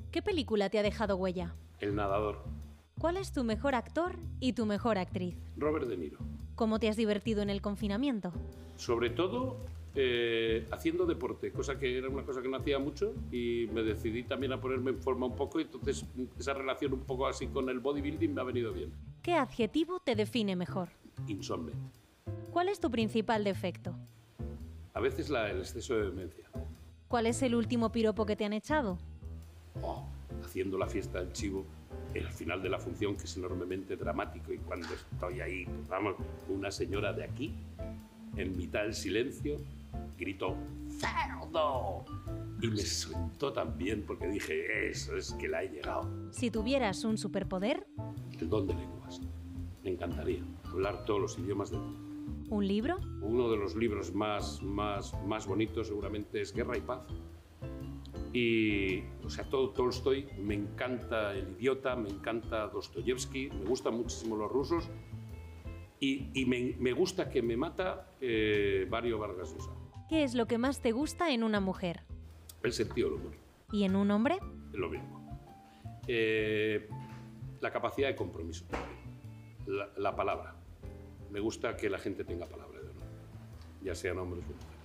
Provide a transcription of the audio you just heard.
¿Qué película te ha dejado huella? El nadador. ¿Cuál es tu mejor actor y tu mejor actriz? Robert De Niro. ¿Cómo te has divertido en el confinamiento? Sobre todo haciendo deporte, cosa que era una cosa que no hacía mucho y me decidí también a ponerme en forma un poco y entonces esa relación un poco así con el bodybuilding me ha venido bien. ¿Qué adjetivo te define mejor? Insomne. ¿Cuál es tu principal defecto? A veces el exceso de demencia. ¿Cuál es el último piropo que te han echado? Haciendo la fiesta del chivo, el final de la función, que es enormemente dramático, y cuando estoy ahí, pues vamos, una señora de aquí, en mitad del silencio, gritó ¡cerdo! Y me sentó tan bien porque dije, eso es que la he llegado. Si tuvieras un superpoder, El don de lenguas. Me encantaría hablar todos los idiomas del mundo. ¿un libro? Uno de los libros más bonitos seguramente es Guerra y Paz. Y, o sea, todo Tolstoy, me encanta El idiota, me encanta Dostoyevsky, me gustan muchísimo los rusos y me gusta que me mata Mario Vargas Llosa. ¿Qué es lo que más te gusta en una mujer? El sentido del humor, ¿Y en un hombre? es lo mismo. La capacidad de compromiso, la palabra. Me gusta que la gente tenga palabra de honor, ya sean hombres o mujeres.